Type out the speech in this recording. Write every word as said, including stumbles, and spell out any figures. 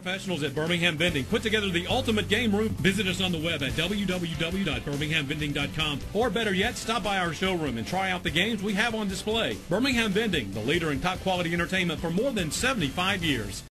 professionals at Birmingham Vending put together the ultimate game room. Visit us on the web at w w w dot birmingham vending dot com, or better yet, stop by our showroom and try out the games we have on display. Birmingham Vending, the leader in top quality entertainment for more than seventy-five years.